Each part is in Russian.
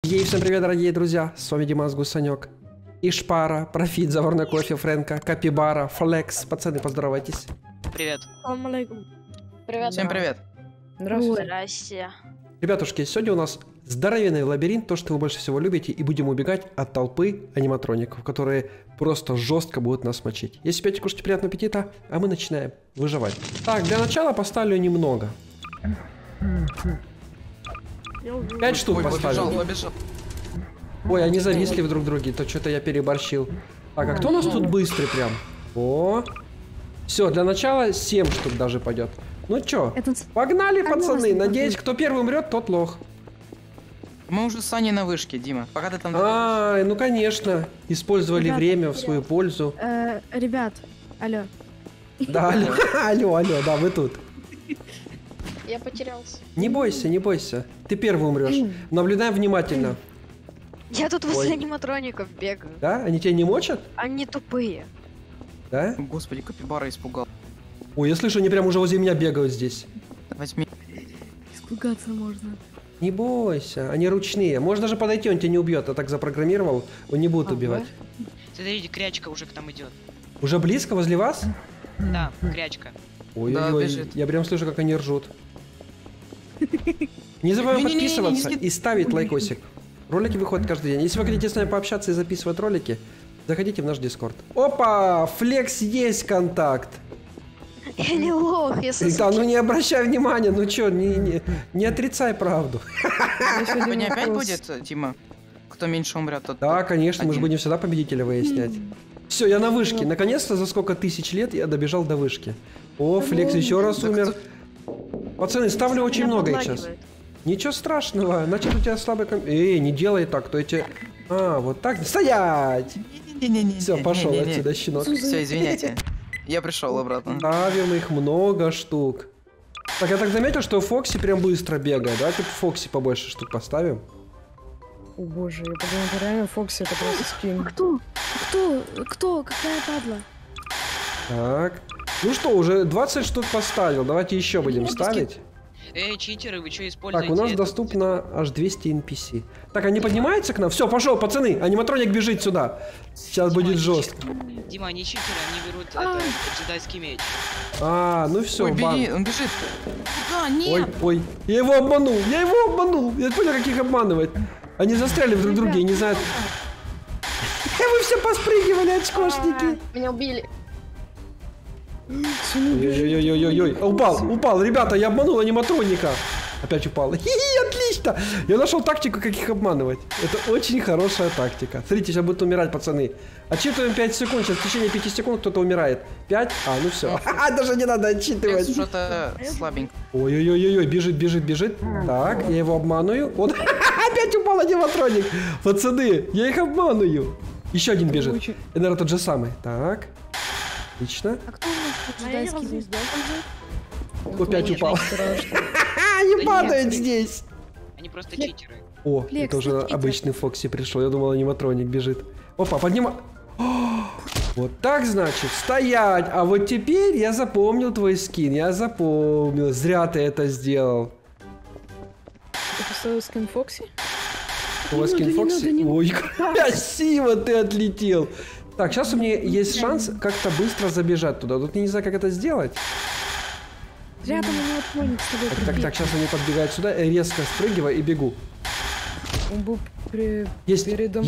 Ей, всем привет, дорогие друзья, с вами Димас Гусанек. Ишпара, Профит, Заварной кофе, Фрэнка, Капибара, Флекс. Пацаны, поздоровайтесь. Привет. Салам алейкум. Привет. Всем привет. Здравствуйте. Здрасте. Ребятушки, сегодня у нас здоровенный лабиринт, то, что вы больше всего любите, и будем убегать от толпы аниматроников, которые просто жестко будут нас мочить. Если пьете, кушайте, приятного аппетита, а мы начинаем выживать. Так, для начала поставлю немного. 5 штук поставлю. Побежал. Ой, они зависли друг в друге, то что-то я переборщил. Так, а кто у нас тут быстрый прям? О, все, для начала 7 штук даже пойдет. Ну чё, погнали, пацаны. Надеюсь, кто первый умрет, тот лох. Мы уже с Аней на вышке, Дима. Пока ты там... А, ну конечно. Использовали время в свою пользу. Ребят, алло. Да, алло, да, вы тут. Я потерялся. Не бойся, не бойся. Ты первый умрешь. Наблюдай внимательно. Я тут возле аниматроников бегаю. Да? Они тебя не мочат? Они тупые. Да? Господи, Капибара испугал. Ой, я слышу, они прям уже возле меня бегают здесь. Возьми. Испугаться можно. Не бойся, они ручные. Можно даже подойти, он тебя не убьет. Я так запрограммировал, он не будет убивать. Смотрите, крячка уже к нам идет. Уже близко возле вас? Да, крячка. Ой-ой-ой, бежит. я прям слышу, как они ржут. Не забываем подписываться и ставить лайкосик. Ролики выходят каждый день. Если вы хотите с нами пообщаться и записывать ролики, заходите в наш Дискорд. Опа! Флекс есть контакт. Я не лох, я Да, ну не обращай внимания, ну чё, не отрицай правду. Сегодня опять будет, Дима? Кто меньше умрет, тот... Да, конечно, мы же будем всегда победителя выяснять. Все, я на вышке. Наконец-то за сколько тысяч лет я добежал до вышки. О, Флекс еще раз умер. Пацаны, ставлю очень много их сейчас. Ничего страшного, значит у тебя слабый Эй, не делай так, то я тебе... А, вот так? Стоять! Все, пошел отсюда, щенок. Все, извиняйте. Я пришел обратно. Ставим их много штук. Так, я так заметил, что Фокси прям быстро бегает. Давайте Фокси побольше штук поставим. О боже, я подумал, это реально Фокси, это просто скин. Кто? Какая падла? Так. Ну что, уже 20 штук поставил. Давайте еще будем ставить. Эй, читеры, вы что используете? Так, у нас доступно аж 200 NPC. Так, они поднимаются к нам? Все, пошел, пацаны. Аниматроник бежит сюда. Сейчас будет жестко. Дима, они читеры, они берут это, джедайский меч. А, ну все, Ой, бан. беги, он бежит. Да, нет. Ой, я его обманул. Я понял, как их обманывать. Они застряли в друг друге и не знают. Вы все поспрыгивали, очкошники. Меня убили. Ой-ой-ой-ой-ой. Упал, ребята, я обманул аниматроника. Опять упал. Хи-хи, отлично. Я нашел тактику, как их обманывать. Это очень хорошая тактика. Смотрите, сейчас будут умирать, пацаны. Отчитываем 5 секунд. Сейчас в течение 5 секунд кто-то умирает. 5? А, ну все. Даже не надо отчитывать. Что-то слабенько. Ой-ой-ой-ой, бежит. Так, я его обманую. Он опять упал аниматроник. Пацаны, я их обманую. Еще один бежит. Это, наверное, тот же самый. Так. Отлично. А кто у нас джедайский звезда? Опять упал. Они падают здесь. Они просто читеры. О, это уже обычный Фокси пришел. Я думал, аниматроник бежит. Опа, поднимай. Вот так, значит, стоять. А вот теперь я запомнил твой скин. Я запомнил. Зря ты это сделал. Ты поставил скин Фокси? У вас скин Фокси? Ой, красиво ты отлетел. Так, сейчас у меня есть шанс как-то быстро забежать туда. Тут я не знаю, как это сделать. Зря там аниматроник с тобой. Так, сейчас они подбегают сюда. Я резко спрыгиваю и бегу. Он был Есть.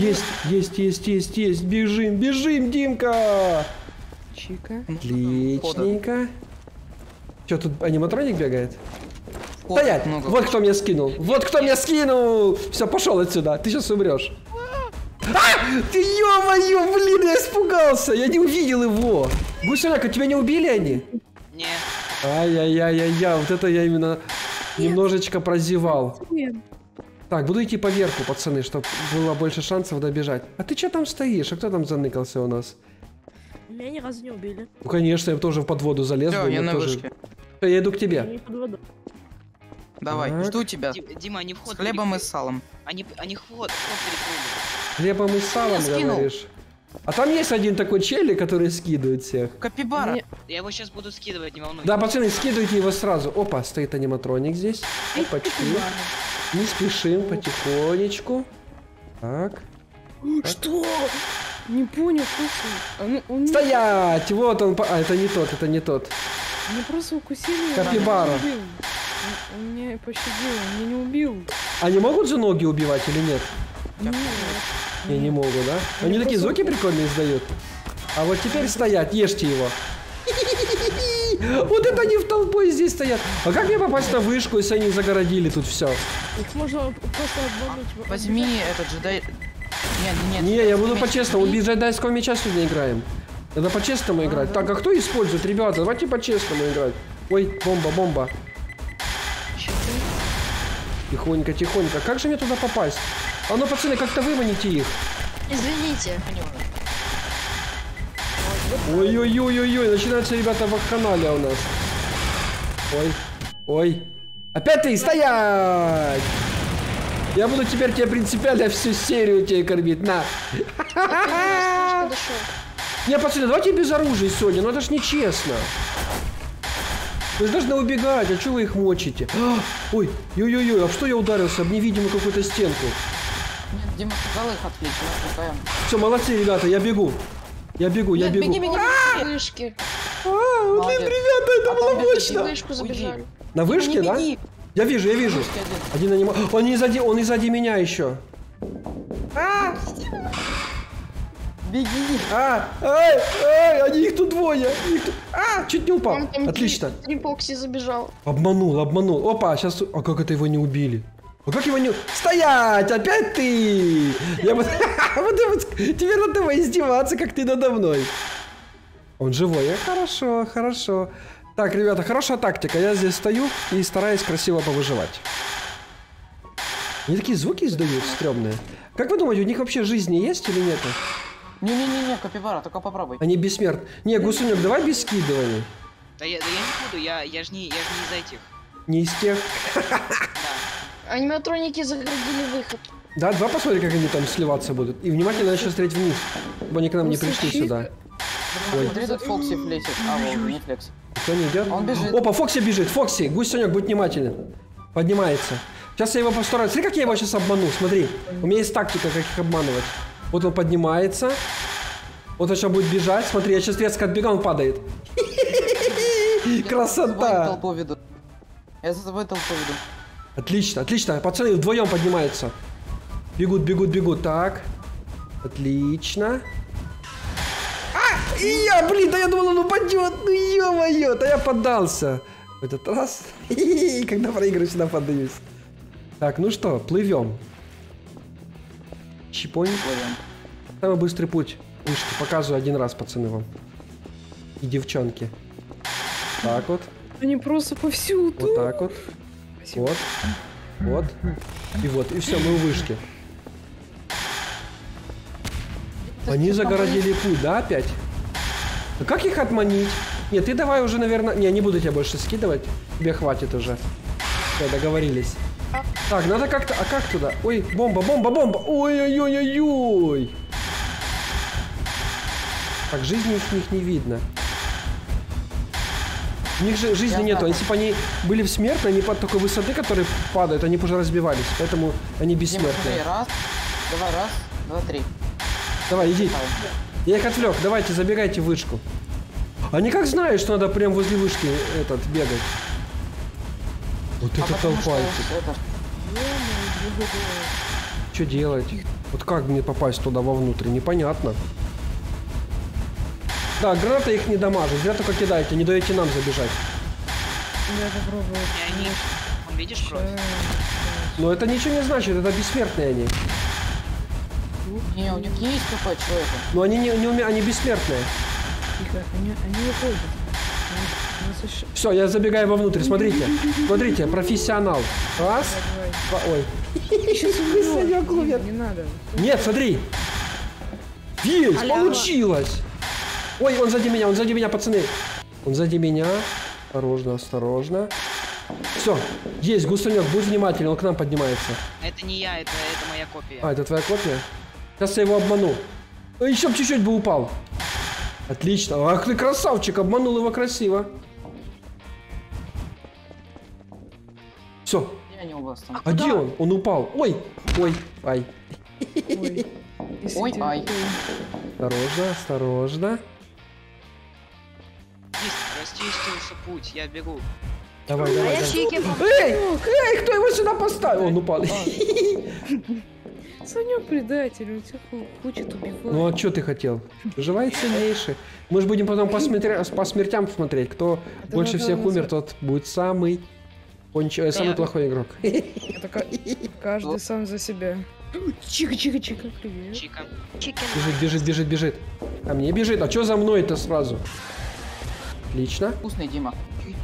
Бежим, Димка. Чика. Отличненько. Что, тут аниматроник бегает? Вход Стоять! много. Вот кто меня скинул! Все, пошел отсюда, ты сейчас умрешь. А! Ты, ё-моё, блин, я испугался! Я не увидел его! Гусеняка, тебя не убили они? Не. Ай-яй-яй-яй-яй, вот это я именно немножечко прозевал. Так, буду идти поверху, пацаны, чтобы было больше шансов добежать. А ты что там стоишь? А кто там заныкался у нас? Меня ни разу не убили. Ну, конечно, я тоже под воду залез. Всё, я на вышке. Я иду к тебе. Я не под водой. Давай, Так. жду тебя. Дима, они вход С хлебом и с перекрыли. салом. Они вход перекрыли. Хлебом и салом, скинул. говоришь? А там есть один такой челик, который скидывает всех. Капибара. Я его сейчас буду скидывать, не волнуйся. Да, пацаны, скидывайте его сразу. Опа, стоит аниматроник здесь. Опачки. Не спешим, потихонечку. Так. Что? Не понял, Фокси. Стоять! Вот он. А, это не тот, это не тот. Меня просто укусили. Капибара. Он меня пощадил, он меня не убил. Они могут же ноги убивать или нет? Нет. Не, не могут, да? Они такие звуки прикольные издают. А вот теперь стоять, ешьте его. Вот это они в толпой здесь стоят. А как мне попасть на вышку, если они загородили тут все? Их можно просто обмануть. Возьми этот джедай... Нет. Не, я буду по-честному. Без джедайского меча сегодня играем. Надо по-честному играть. Так, а кто использует? Ребята, давайте по-честному играть. Ой, бомба. Тихонько. Как же мне туда попасть? А ну, пацаны, как-то выманите их. Извините. Ой-ой-ой-ой-ой, начинается, ребята, вакханалия у нас. Ой. Опять ты, стоять! Я буду теперь тебя принципиально всю серию тебе кормить, на. Не, пацаны, давайте без оружия сегодня, ну это ж нечестно. Вы же должны убегать, а что вы их мочите? Ой, ой-ой-ой, а что я ударился об невидимую какую-то стенку? Нет, Дима сказал их отвлечь, мы отвлекаем. Все, молодцы, ребята, я бегу. Беги. Вышки. Блин, ребята, это было мощно. Вышку забежали. На вышке, да? Я вижу. Один анима... Он и сзади меня еще. Беги. Они их тут двое. Чуть не упал. Отлично. Трипокси забежал. Обманул. Опа, сейчас... А как это его не убили? А как его не... Стоять! Опять ты! Теперь надо его издеваться, как ты надо мной. Он живой. Хорошо. Так, ребята, хорошая тактика. Я здесь стою и стараюсь красиво повыживать. Они такие звуки издают стрёмные. Как вы думаете, у них вообще жизни есть или нет? Не, капибара, только попробуй. Они бессмертны. Не, Гусунек, давай без скидываний. Да я не буду, я ж не из этих. Не из тех. Аниматроники загородили выход. Да, два посмотри, как они там сливаться будут. И внимательно начал смотреть вниз, чтобы они к нам не пришли сюда. Ой. Смотри, тут Фокси флексит. Не флекс. Кто не идет? Он бежит. Опа, Фокси бежит. Фокси, Гусенек, будь внимателен. Поднимается. Сейчас я его постараюсь. Смотри, как я его сейчас обману. Смотри. У меня есть тактика, как их обманывать. Вот он поднимается. Вот он сейчас будет бежать. Смотри, я сейчас резко отбегаю, он падает. Красота. Я за тобой толпу веду. Отлично. Пацаны вдвоем поднимаются. Бегут. Так. Отлично. Да я думал, он упадет. Ну ё-моё, да я поддался. В этот раз, когда проиграю, сюда поддаюсь. Так, ну что, плывем. Чипонь. Самый быстрый путь. Вышки, показываю один раз, пацаны, вам. И девчонки. Так вот. Они просто повсюду. Вот так вот. Спасибо. Вот. И все, мы у вышки. Они загородили путь, да, опять? А как их отманить? Нет, ты давай уже, наверное... Не буду тебя больше скидывать. Тебе хватит уже. Все, договорились. Так, надо как-то... А как туда? Ой, бомба. Ой-ой-ой-ой-ой. Так, жизни их не видно. У них же жизни нету. Если бы они были смертны, они под такой высоты, которые падают, они бы уже разбивались. Поэтому они бессмертные. Раз, два, три. Давай, иди. Я их отвлек. Давайте, забегайте в вышку. Они как знают, что надо прям возле вышки бегать. Вот это толпа. Что делать? Вот как мне попасть туда вовнутрь? Непонятно. Да, граната их не дамажит. Зря только кидайте, не даете нам забежать. Я попробую. Он видишь кровь? Но это ничего не значит, это бессмертные они. Не, у них есть КП человека. Но они они бессмертные. Тихо, они выходят. Все, я забегаю вовнутрь, смотрите, профессионал. Раз, два, ой. Не надо. Нет, смотри. Есть, получилось. Ой, он сзади меня, пацаны. Он сзади меня. Осторожно. Все, есть, Гусунек, будь внимателен, он к нам поднимается. Это не я, это моя копия. А, это твоя копия? Сейчас я его обману. Еще бы чуть-чуть бы упал. Отлично. Ах ты красавчик, обманул его красиво. Все. Я не у вас там. А где он? Он упал. Ой, ай. Ой. Ой, ай. Осторожно, осторожно. Есть, расчистился путь, я бегу. Давай, давай, я давай. чики. Эй, кто его сюда поставил? Он упал. Санек предатель, он тебя хочет убивать. Ну а что ты хотел? Выживает сильнейший. Мы же будем потом по смертям смотреть. Кто больше всех умер, тот будет самый самый плохой игрок. Это каждый сам за себя. Чика, привет. Чика. Бежит. А мне бежит. А что за мной-то сразу? Отлично. Вкусный, Дима.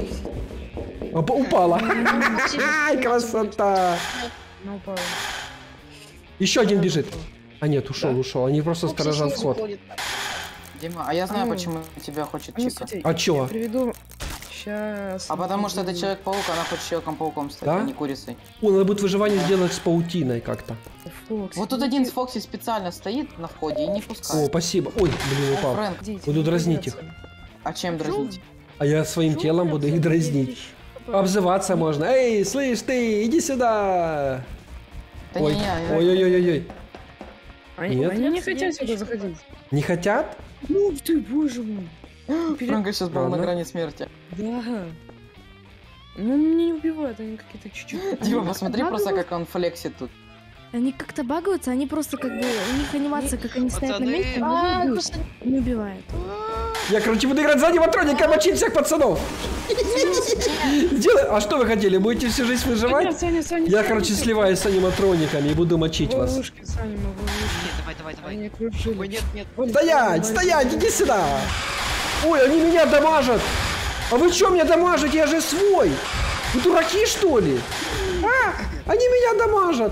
Упала. Ай, красота. Ну, упал. Еще один бежит. А нет, ушел. Они просто сторожат вход. Дима, а я знаю, Ну. почему тебя хочет Ну, Чика. смотри, А чё? я приведу... Сейчас. А потому что это Человек-паук, она хочет Человеком-пауком стать, Да? а не курицей. О, надо будет выживание сделать с паутиной как-то. Вот тут один с Фокси специально стоит на входе и не О, пускает. спасибо. Ой, блин, О, упал. Фрэнк, Буду дразнить их. а чем дразнить? А я своим телом буду их дразнить. Обзываться можно. Эй, слышь ты, иди сюда. Да Ой, не, ой. Они Нет? не хотят сюда заходить. Не хотят? Ух ты, боже мой. Фрэнка сейчас был на Ладно. грани смерти. Да. Ну, меня не убивают, они какие-то чуть-чуть... Дима, посмотри просто, как он флексит тут. Они как-то багаются, они просто как бы... У них анимация, как они стоят на Пацаны. месте, А, они господи. не убивают. Я, короче, буду играть за аниматроника и мочить всех пацанов. Сделай. А что вы хотели? Будете всю жизнь выживать? Саня, Я, короче, сливаюсь с аниматрониками и буду мочить вас. Ловушки, Саня, мы в ловушке. Нет, давай. Они окружили. Ой, нет. Стоять, иди сюда. Ой, они меня дамажат. А вы что меня дамажите? Я же свой. Вы дураки, что ли? Они меня дамажат.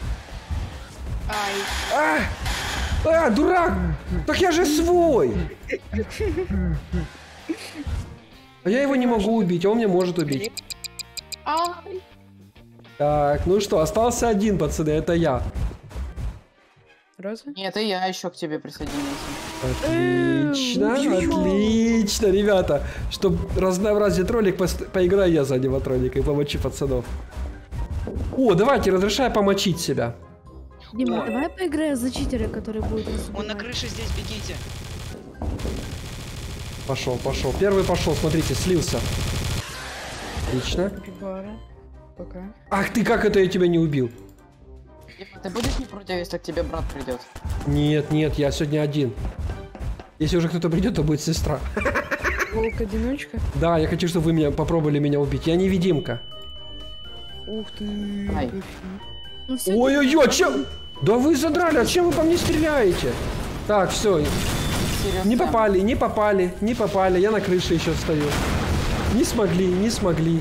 Дурак. Так я же свой. А я его не могу убить, а он меня может убить. Ай. Так, ну что, остался один, пацаны, это я. Разве? Нет, и я еще к тебе присоединился. Отлично, ребята. Чтобы разнообразить ролик, поиграю я за аниматроник и помочи пацанов. О, давайте, разрешаю помочить себя. Дима, О. давай поиграем за читера, который будет нас Он на убивать. крыше здесь, бегите. Пошел. Первый пошел, смотрите, слился. Отлично. Пибара. Пока. Ах ты, как это я тебя не убил? Дима, ты будешь не против, если к тебе брат придет? Нет, я сегодня один. Если уже кто-то придет, то будет сестра. Волк-одиночка. Да, я хочу, чтобы вы попробовали меня убить. Я невидимка. Ух ты. Ай. Ну все, Ой-ой-ой, чем? Да вы задрали, а чем вы по мне стреляете? Так, все. Серьезно? Не попали. Я на крыше еще стою. Не смогли.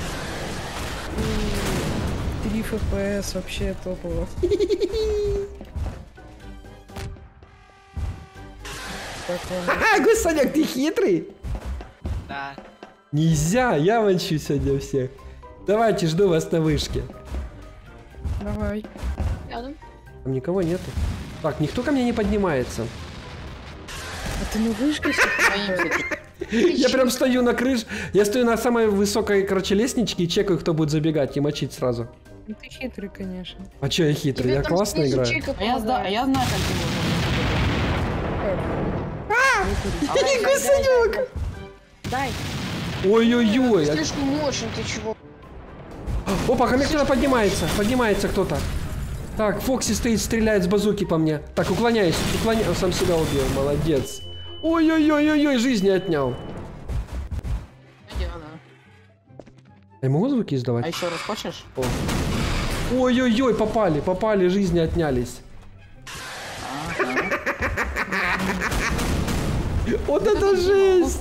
3 FPS вообще топово. Так, ладно. Ага, Санек, ты хитрый. Да. Нельзя, я мочу сегодня всех. Давайте, жду вас на вышке. Давай. Рядом. Там никого нету. Так, никто ко мне не поднимается. А ты на вышке сидишь? Я прям стою на крыше. Я стою на самой высокой, короче, лестничке и чекаю, кто будет забегать и мочить сразу. Ну ты хитрый, конечно. А чё я хитрый? Тебе Я там классно снизу играю. чейка А я знаю, как ты Гусенёк! дай. Ой-ой-ой. Слишком мощный, ты чего? Опа, ко мне кто-то поднимается. Поднимается кто-то. Так, Фокси стоит, стреляет с базуки по мне. Так, уклоняюсь. Он сам себя убил. Молодец. Ой-ой-ой-ой-ой, жизни отнял. Я могу звуки А издавать? еще раз хочешь? Ой-ой-ой, попали, жизни отнялись. Вот это жесть!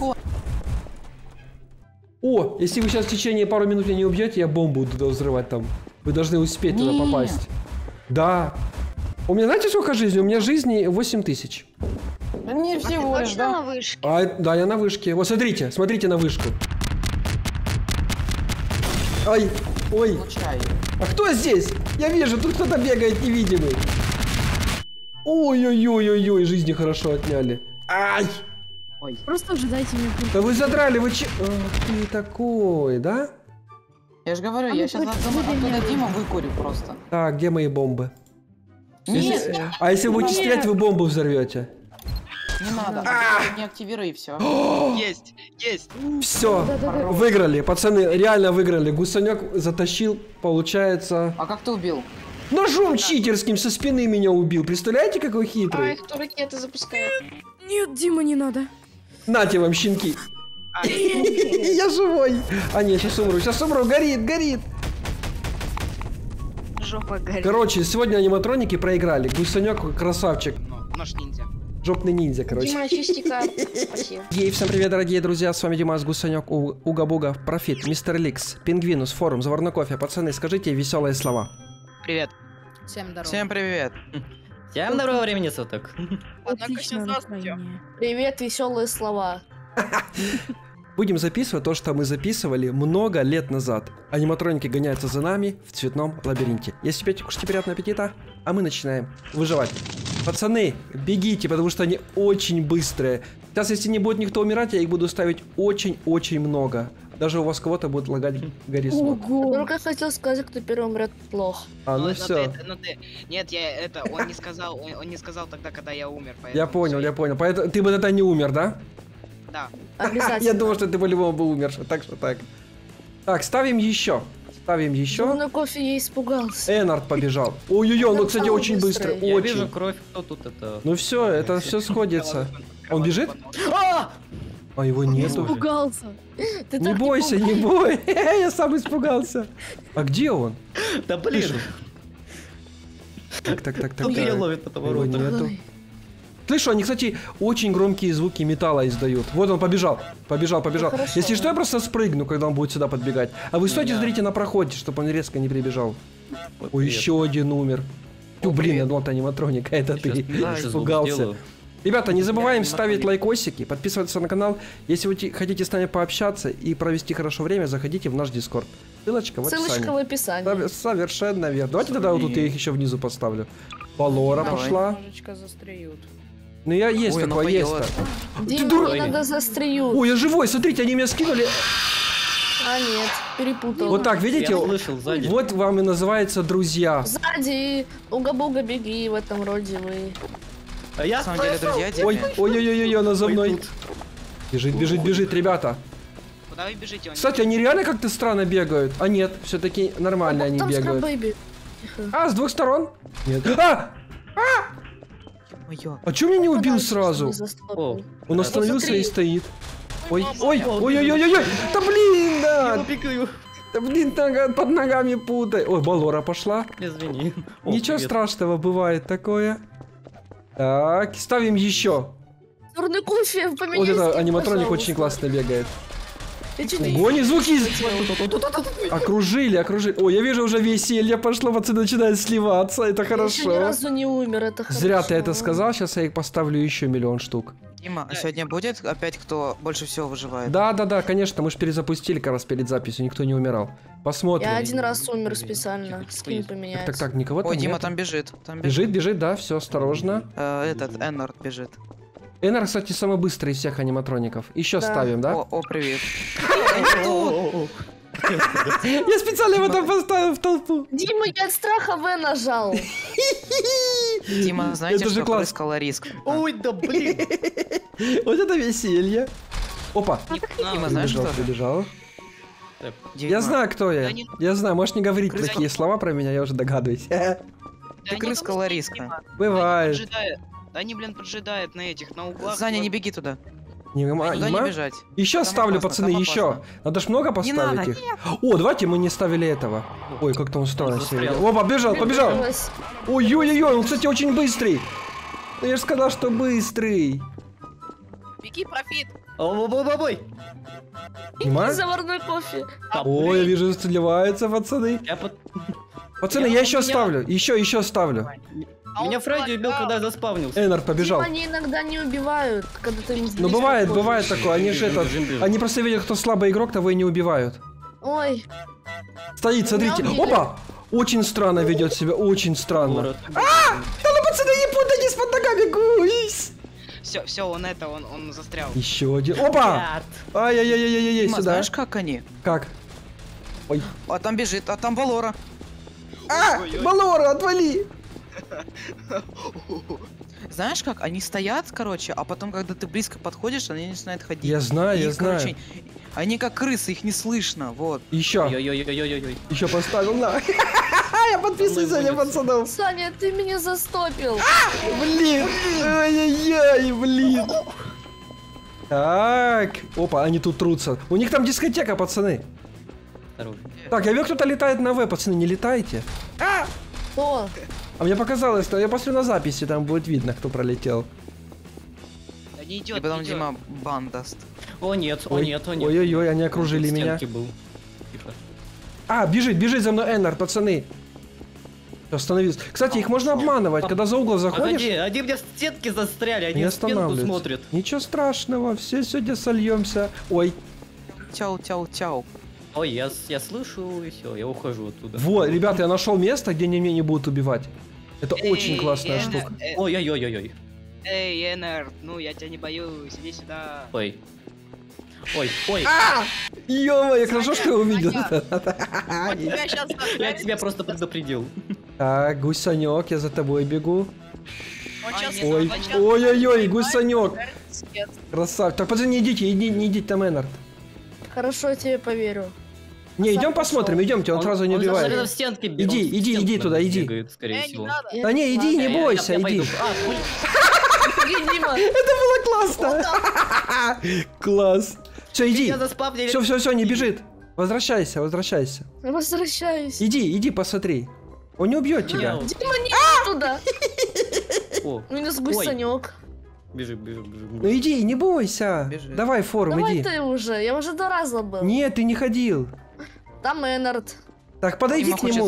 О, если вы сейчас в течение пару минут меня не убьете, я бомбу буду туда взрывать там. Вы должны успеть туда Нет. попасть. Да. У меня знаете сколько жизни? У меня жизни 8000. Да не всего лишь, Точно на да? вышке? Да, я на вышке. Вот смотрите на вышку. Ай, ой. Получай. А кто здесь? Я вижу, тут кто-то бегает невидимый. Ой-ой-ой-ой-ой, жизни хорошо отняли. Ай! Ой. Просто ожидайте меня. Да вы задрали, вы че... Ах ты такой, да? Я же говорю, я сейчас оттуда Диму выкурю просто. Так, где мои бомбы? А если вы будете стрелять, вы бомбу взорвете. Не надо. Не активируй и все. Есть, есть. Все, выиграли, пацаны, реально выиграли. Гусанек затащил, получается... А как ты убил? Ножом читерским со спины меня убил. Представляете, какой Ай, хитрый? кто ракеты запускает? Нет, Дима, не надо. Нате вам, щенки. Я живой. А нет, сейчас умру, горит. Жопа горит. Короче, сегодня аниматроники проиграли. Гусанек красавчик. Нож ниндзя. Жопный ниндзя, короче. Дима, чистика. Спасибо. Ей, всем привет, дорогие друзья, с вами Димас, Гусанек, Уга-Буга, Профит, Мистер Ликс, Пингвинус, Форум, Заварной кофе. Пацаны, скажите веселые слова. Привет. Всем здорово. Всем привет. Всем доброго времени суток. Отличное настроение. Привет, веселые слова. Будем записывать то, что мы записывали много лет назад. Аниматроники гоняются за нами в цветном лабиринте. Если пейте, кушайте, приятного аппетита, а мы начинаем выживать. Пацаны, бегите, потому что они очень быстрые. Сейчас, если не будет никто умирать, я их буду ставить очень-очень много. Даже у вас кого-то будет лагать горизонт. Ого. Только хотел сказать, кто первый умрет, плохо. А, ну Но все. Нет, он не сказал тогда, когда я умер. Я понял. Поэтому ты бы тогда не умер, да? Да. Обязательно. Я думал, что ты по-любому бы умер. Так что так. Так, ставим еще. На кофе я испугался. Энард побежал. Ой-ой-ой, ну, кстати, самый очень быстрый. быстрый. Я Очень. вижу кровь, кто тут это... Ну все, это все сходится. Он бежит? А! А его нету. Испугался. Ты Не так бойся, не бой. Я сам испугался. А где он? Да блин, Слышу. Так. он меня ловит по Его повороту. нету. Слышу, они, кстати, очень громкие звуки металла издают. Вот он побежал. Побежал. хорошо. Если что, я просто спрыгну, когда он будет сюда подбегать. А вы стойте, смотрите на проходе, чтобы он резко не прибежал. Ой, еще один умер. Ну, блин, я думал, это аниматроник, а это ты. Испугался. Ребята, не забываем ставить лайкосики, подписываться на канал. Если вы хотите с нами пообщаться и провести хорошо время, заходите в наш Дискорд. Ссылочка в описании. Ссылочка в описании. Совершенно верно. Давайте тогда вот тут я их еще внизу поставлю. Балора Давай. пошла. Немножечко застреют. Ну я есть Ой, она такое, есть. поет. Дима, дура. не надо застрию. Ой, я живой, смотрите, они меня скинули. А нет, перепутал. Вот так, видите? Я слышал сзади. Вот вам и называется друзья. Сзади, уга-буга, беги, в этом роде вы. А я На самом деле, друзья, Ой, Диме. ой-ой-ой, она за Ой, мной. тут. Бежит, ребята. Куда вы бежите? Кстати, они реально как-то странно бегают. А нет, все-таки нормально они Там бегают. скрабэйби. А, с двух сторон? Нет. А! Моё. А чё меня не убил Подальше, сразу? чтобы за стопой. Он остановился смотри. и стоит. Ой-ой-ой, да блин, Я да! пикаю. Да блин, под ногами путай. Ой, Балора пошла. Извини. О, Ничего привет. страшного, бывает такое. Так, ставим еще. Черный кофе, поменяй Вот это скин, аниматроник пожалуйста. очень классно бегает. Ты чё не- Гони звуки. Окружили. Ой, я вижу уже веселье пошло, пацаны начинают сливаться. Это Я еще ни хорошо. разу не умер, это хорошо. Зря ты это сказал, сейчас я их поставлю еще миллион штук. Дима, а сегодня будет опять кто больше всего выживает? Да, конечно, мы же перезапустили как раз перед записью, никто не умирал. Посмотрим. Я один раз умер специально, скин поменять. Так, никого там Ой, Дима нет. там бежит. Бежит, да, все, осторожно. Этот Эннард бежит. Энар, кстати, самый быстрый из всех аниматроников. Еще Да. ставим, да? О, привет. Я специально его там поставил в толпу. Дима, я от страха В нажал. Дима, знаете, Это же что класс. прыскала риск? Ой, да блин. Вот это веселье. Опа, Дима, знаешь что? прибежал. Дима, Я знаю, кто я. Да не- Я знаю, можешь не говорить Крыса. плохие слова про меня, я уже догадываюсь. Ты крыскала риска. Бывает. Они, блин, поджидают на этих, на углах. Саня, не беги туда. Не Туда не бежать. Еще Там ставлю, опасно, пацаны, там еще. опасно. Надо ж много поставить надо, их. О, давайте мы не ставили этого. Ой, как-то он странно себя ведет. О, побежал. Прибилась. Ой-ой-ой, он, кстати, очень быстрый. Ну, я же сказал, что быстрый. Беги, профит. Ой. Понимаешь? Заварной кофе. Ой, я вижу, сливаются, пацаны. Пацаны, я еще ставлю. Еще ставлю. Меня Фредди убил, когда я заспавнился. Энард побежал. Дима, они иногда не убивают, когда ты им Ну, бывает такое. Они же Бежим, этот... бежим. Они просто видят, кто слабый игрок, того и не убивают. Ой, Стоит, смотрите. убили. Опа! Очень странно ведет себя, очень странно. Город. Да ну, пацаны, не путайтесь под ногами, гусь! Все, он застрял. Еще один. Опа! Ай-яй-яй-яй-яй, Дима, сюда. знаешь, как они? Как? Ой. А там бежит, а там Балора. А! Балора, отвали! Знаешь как, они стоят, короче, а потом, когда ты близко подходишь, они начинают ходить. Я знаю, И, я знаю. короче, они как крысы, их не слышно, вот. Еще, Ой-ой-ой-ой-ой-ой. еще поставил на. Я подписываюсь на пацанов. Саня, ты меня застопил. Блин, ай-яй-яй, блин. Так, опа, они тут трутся. У них там дискотека, пацаны. Осторожно. Так, я вижу, кто-то летает на В, пацаны, не летайте. Кто? А мне показалось, что я посмотрю на записи, там будет видно, кто пролетел. Да не И идет, потом не идет. Дима бан даст. О нет, о Ой, нет, о нет. ой-ой-ой, они окружили В меня. стенке был. Тихо. А, бежит за мной Эннар, пацаны. Остановись. Кстати, их можно обманывать, когда за угол заходишь. Погоди, они меня в стенке застряли, они Не в стенку останавливаются. смотрят. Ничего страшного, все сегодня сольемся. Ой, Чау. Ой, я слышу, и все, я ухожу оттуда. вот, ребята, я нашел место, где они меня не будут убивать. Это очень Эй, классная Эннер, штука. Ой-ой-ой-ой-ой. Эй, Эннер, ну я тебя не боюсь, иди сюда. Ой. Ой, ой. Ё-моё, хорошо, что я увидел. тебя сейчас Я тебя просто предупредил. Так, гусанек, я за тобой бегу. сейчас Ой, ой-ой-ой, гусанек. Красавчик. Так, пацаны, не идите там, Эннард. Хорошо, я тебе поверю. Не, Сам идем посмотрим, пошел. идемте, он сразу не застрял убивает. в стенке. Иди, он в иди, стенку, иди туда, наверное, иди. бегает, скорее всего. Да не, иди, не бойся, Я иди. пойду. А, блин. Дима, Классно. Класс. Все, иди. Меня заспавнили. Все, не бежит. Возвращайся. возвращаюсь. Иди, посмотри. Он не убьет тебя. Дима, не иди туда. О, Минус гусанек. бежи. Ну иди, не бойся. Бежит. Давай, форум, Давай иди. ты уже, я уже 2 раза был. Нет, ты не ходил. Там Эннард. Так, подойди Дима к хочет, нему.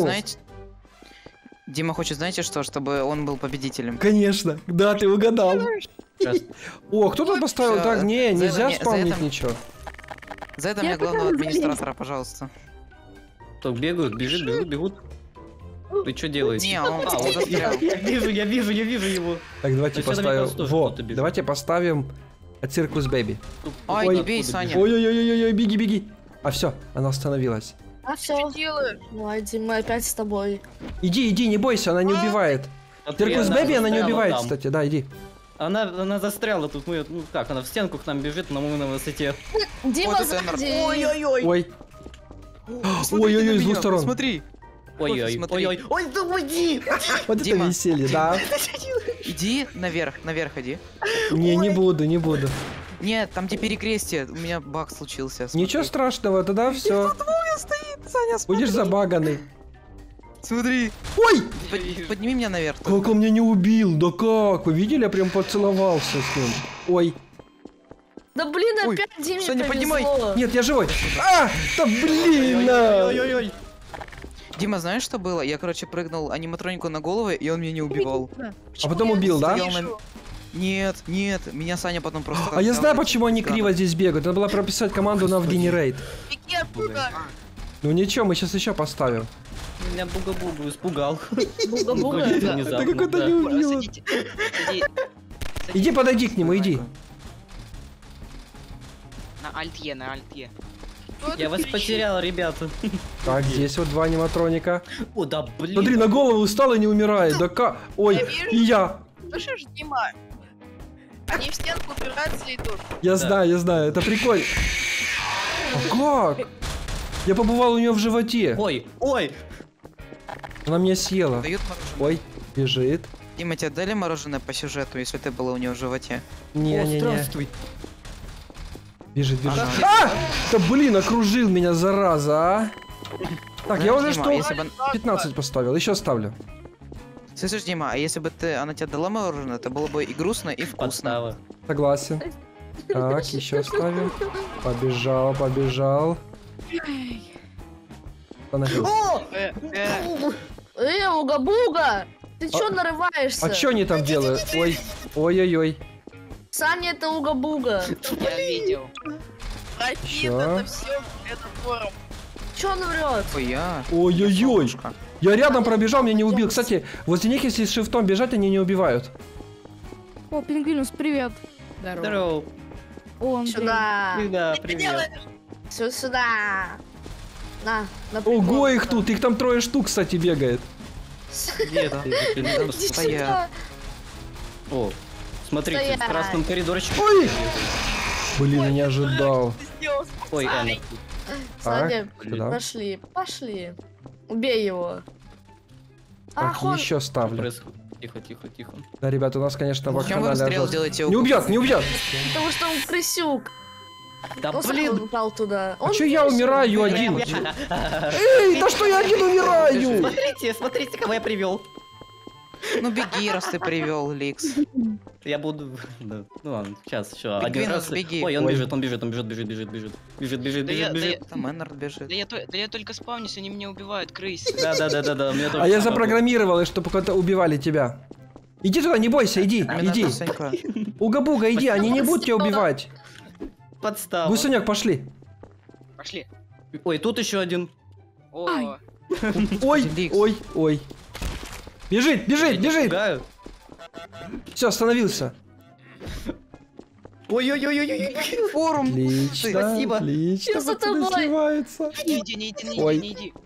Дима хочет, знаете что, чтобы он был победителем. Конечно. Да, ты угадал. Сейчас. О, кто тут поставил? Всё, Так, не, за нельзя это- за спамнить это- ничего. За это Я мне главного пыталась администратора, пожалуйста. Так, бегают, бегут. Ты что делаешь? Не, он А, он застрял. Я вижу его. Так, давайте То есть это мне поставим. кажется, тоже Во, кто-то бежит. давайте поставим Циркус Бэби. Ай, Ой, не бей, Саня. Ой-ой-ой, беги. А все, она остановилась. А все. Ой, Дима, опять с тобой. Иди, не бойся, она не убивает. Циркус Бэби она не застряла убивает, там. кстати. Да, иди. Она застряла тут, мы, ну как, она в стенку к нам бежит, но мы на высоте. Дима, Вот это сзади. Ой. Ой-ой-ой, с двух сторон. Смотри. Ой-ой, смотри. ой-ой, ой, да уйди! Вот это Дима. веселье, да. Иди наверх иди. Не буду. Нет, там где перекрестие, у меня баг случился. Смотри. Ничего страшного, тогда все. Саня, смотри. Будешь забаганный. Смотри. Ой! Подними меня наверх. Как он меня не убил? Да как? Вы видели? Я прям поцеловался с ним. Ой. Да блин, Ой, опять Диме Саня, поднимай. повезло. Нет, я живой. А! Да блин! а! Ой-ой-ой. Дима, знаешь, что было? Я, короче, прыгнул аниматронику на голову, и он меня не убивал. А потом убил, да? Стоял на- Нет, меня Саня потом просто... А я знаю, взял и- почему они Да. криво здесь бегают. Надо было прописать команду на Вгенерейт. Ну ничего, мы сейчас еще поставим. Меня буга-бугу испугал. Буга-буга. Это какой-то не убил. Садите. Иди, подойди к нему, иди. На альтье, на альтье. Я вас потерял, ребята. Так, здесь вот 2 аниматроника. О, да блин. Смотри, на голову встал и не умирает. Да как? Ой, и я. Слышишь, Дима? Они в стенку упираются и идут. Я знаю, это прикольно. А как? Я побывал у нее в животе. Ой. Она меня съела. Дают мороженое. Ой, бежит. Дима, тебе дали мороженое по сюжету, если ты была у него в животе? Не. Здравствуй. Бежит. А! Да блин, окружил меня, зараза, а. Так, я уже Дима, что? если бы- 15 поставил, еще ставлю. Слышишь, Дима, а если бы она тебе дала мороженое, это было бы и грустно, и вкусно. Подстава. Согласен. Так, еще ставим. Побежал. Остановился. Уга-буга! Ты чё нарываешься? А что они там делают? Ой-ой-ой. Саня, это уга-буга. Я видел. Ракет, Чё? это все, это форум. Чё он врет? Хуя. Ой-ой-ой. Я рядом пробежал, меня не убил. Кстати, возле них, если с шифтом бежать, они не убивают. О, Пингвинус, привет. Здорово. О, Андрей. Сюда. Да, привет. Все сюда. На Ого, прикол. их тут. Их там 3 штук, кстати, бегает. Нет, Там Иди стоят. сюда. О, смотрите, Стоять. в красном коридорчике. Ой! Блин, не ожидал. Ой, Эннер. Саня, Куда? пошли, пошли. Убей его. Так, Ах, он... еще Что ставлю. происходит? Тихо, тихо, тихо. Да, ребят, у нас, конечно, в Зачем вы канале расстрел ожог- делаете? Не убьет, не убьет! Потому что он крысюк. Да Он сам блин! упал туда. А Он чё я крысюк. умираю один? Эй, да что я один умираю? Смотрите, смотрите, кого я привел. Ну беги, раз ты привел, Ликс. Я буду... Да. Ну ладно, сейчас, еще. Беги, Один Нус, раз. беги. Ой, он Ой. бежит, он бежит, он бежит, бежит. Бежит, Да я- да бежит. Там Эннард бежит. Да я только спавнюсь, они меня убивают, крысы. Да. Мне тоже А я самое запрограммировал, чтобы когда убивали тебя. Иди туда, не бойся, иди, Мне иди. надо, Санька. Уга-буга, иди, они не будут тебя убивать. было. Подстава. Гусенек, пошли. Пошли. Ой, тут еще один. О, Ой, Ликс. ой. Бежит. Пугаю. Все, остановился. Ой. Форум. Отлично, Спасибо. отлично, Я за пацаны тобой. сливаются. не иди, Ой. не иди.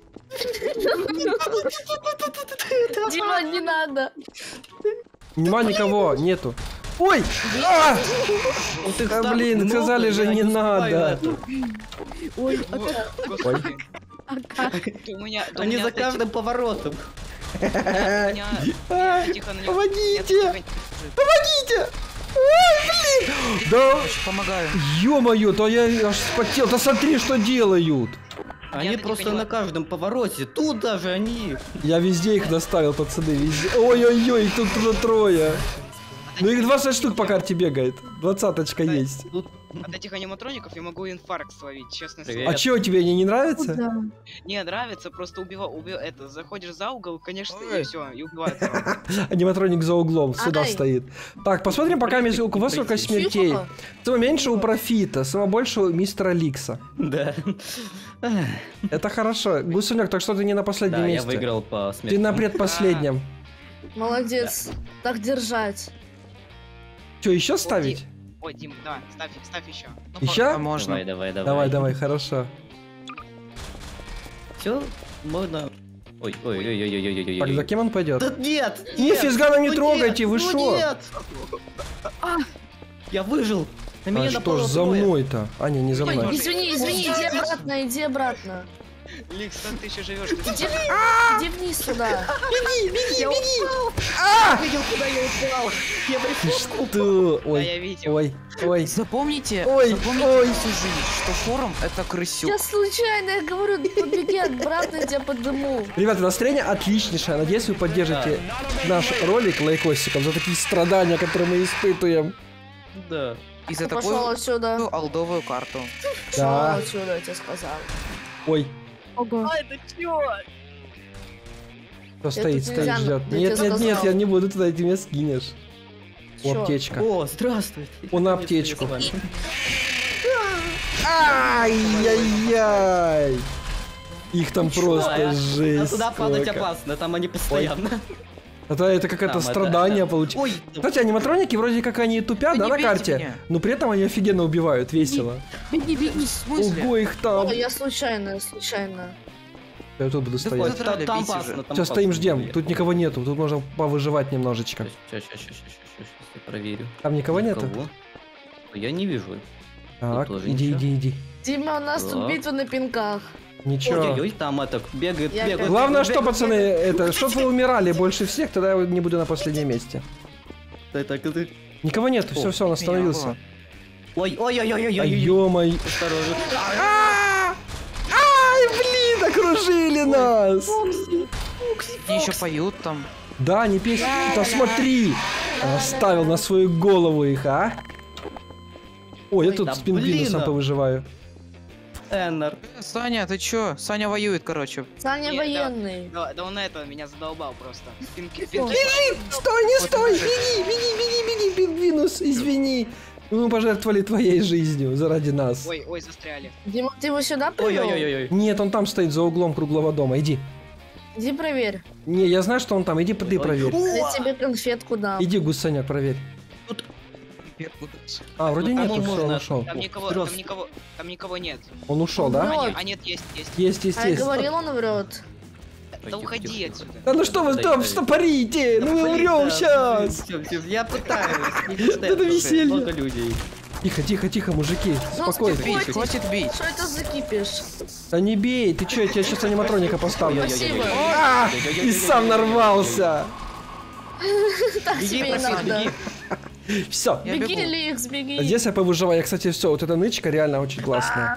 Дима, не надо. Нема никого, нету. Ой! А! Вот их Да там блин, много, сказали же, я не успеваю надо. это. Ой, Господи. Да у меня... да у Они меня за эти- каждым поворотом. у меня- Тихо на него. Помогите! Помогите! Ой, блин! Да, Помогаю. ё-моё, то я аж вспотел. Да смотри, что делают. Они Я-то не просто понимаю. на каждом повороте. Тут даже они. Я везде их доставил, пацаны, везде. Ой-ой-ой, их тут уже трое. Ну их 20 штук по карте бегает. 20-очка есть. Тут От этих аниматроников я могу инфаркт словить, честно Привет. слово. А чё, тебе они не нравятся? да. Не, нравится, просто это, заходишь за угол, конечно, и все, и убивают сразу. Аниматроник за углом, сюда Ай. стоит. Так, посмотрим, пока у кого сколько смертей. Тихо. Самое меньше у Профита, самое больше у мистера Ликса. Да. Это хорошо. Гусенек, так что ты не на последнем Да, я месте. выиграл по Ты смерти. на предпоследнем. Молодец. Так держать. Что, еще ставить? Ой, Дим, да, ставь еще. Еще? А можно. Давай. Давай, хорошо. Все, можно. Ой. Так, за кем он пойдет? Да нет! Не, физгана не ну трогайте, нет, вы ну шо? нет! Я выжил! На меня А что ж напало за трое. мной-то? А, не за мной. Извини, иди обратно. Ликс, как ты еще живешь? Иди вниз сюда. Что? Да, Ой, я видел. ой. Запомните, Ой, запомните ой. всю жизнь, что форум это крысюк. Я случайно, я говорю, побеги обратно, я тебя подыму. Ребята, настроение отличнейшее. Надеюсь, вы поддержите наш ролик лайкосиком за такие страдания, которые мы испытываем. Да. И за Пошел такую отсюда. алдовую карту. Пошел Да. отсюда, я тебе сказал. Ой, Ого. кто стоит, тут нельзя, ждет. я Нет, тебе нет, нет, сказала. я не буду туда, ты меня скинешь. О, Чё? аптечка. О, здравствуйте. Он на Наконец-то я аптечку. с вами. Ай-яй-яй. Их там просто А жесть. туда падать сколько. опасно, там они постоянно. Это какое-то Там страдание это- получилось. Ой, Кстати, аниматроники вроде как они тупят, Вы да, не на бейте карте? меня. Но при этом они офигенно убивают, весело. Беги, беги, в смысле? Ого, их там. Ой, я случайно. Я тут буду Да стоять. вот задрали, там бейте опасно, уже. там Сейчас стоим, опасно. ждем. Тут никого нету. Тут можно повыживать немножечко. Сейчас, я проверю. Там никого нету? Никого. Я не вижу. Так, тоже иди, ничего. иди. Дима, у нас тут Так. битва на пинках. Ничего. Ой-ой-ой, там это бегает, Я бегает. Главное, бегает, что, пацаны, это, чтоб вы умирали больше всех, тогда я не буду на последнем месте. Это. Никого нету, все, он остановился. Ой-ой-ой-ой-ой-ой. Ай, ё-моё. Осторожно. Ай, блин, окружили нас. Они еще поют там. Да, не песни. Да смотри. Оставил на свою голову их, а? Ой, я Ой, тут да с пингвинусом блин. повыживаю. Эннер. Саня, ты чё? Саня воюет, короче. Саня Не, военный. Да он это меня задолбал просто. Пинки. Стой, не стой! Беги, пингвинус, извини. Мы пожертвовали твоей жизнью заради нас. Ой, застряли. Дима, ты его сюда привел? Ой-ой-ой-ой. Нет, он там стоит за углом круглого дома. Иди. Иди проверь. Не, я знаю, что он там. Иди, ты проверь. Я тебе конфетку дам. Иди, гусаняк, проверь. А, вроде Ну, нет, там все, он можно- ушел. Там никого нет. Он ушел, да? Вот. А нет, есть. Есть, есть, А я есть. говорил, он врет. Да уходи отсюда. Да ну что вы там стопорите? Ну мы умрем сейчас. Я пытаюсь. Это веселье. Много людей. Тихо, тихо, тихо, мужики. Спокойно. Бить, хватит бить. Что это за кипиш? Да не бей, ты чё, я тебе сейчас аниматроника поставлю. Спасибо. А, и сам нарвался. Так Беги, тебе и просить, надо. беги. Все. Я Беги, бегу. Ликс, беги. Здесь я повыживаю. Я, кстати, все, вот эта нычка реально очень классная.